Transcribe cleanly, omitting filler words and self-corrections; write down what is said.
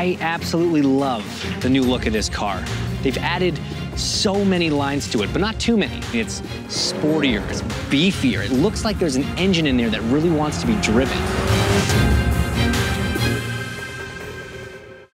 I absolutely love the new look of this car. They've added so many lines to it, but not too many. It's sportier, it's beefier. It looks like there's an engine in there that really wants to be driven.